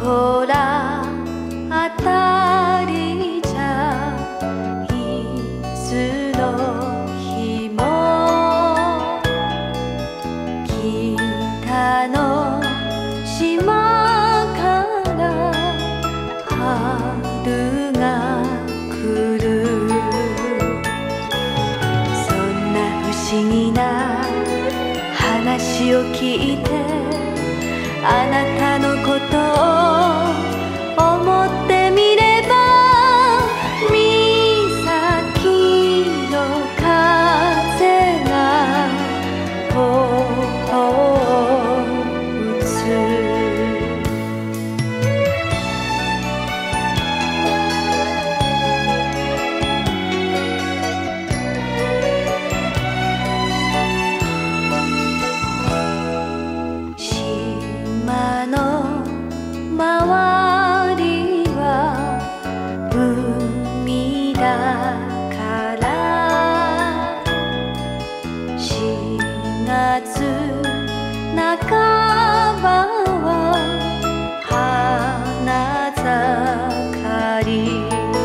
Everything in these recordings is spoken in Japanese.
こらあたりじゃいつの日も北の島から春が来る。そんな不思議な話を聞いてあなたのことを思ってみれば岬の風が頬を打つ。島の周りは海だから4月半ばは花盛り。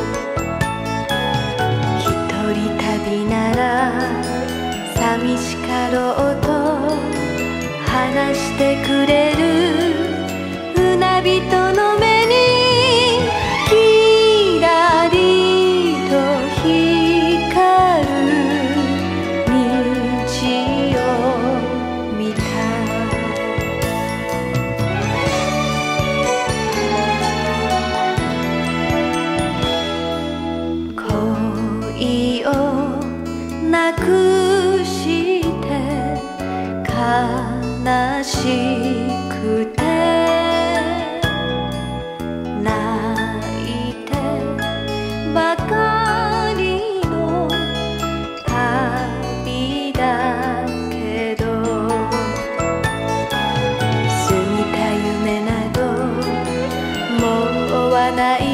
一人旅なら寂しかろうと話してくれる船人の目にキラリと光る虹を見た。恋をなくして悲しくて泣いてばかりの旅だけど過ぎた夢などもうはない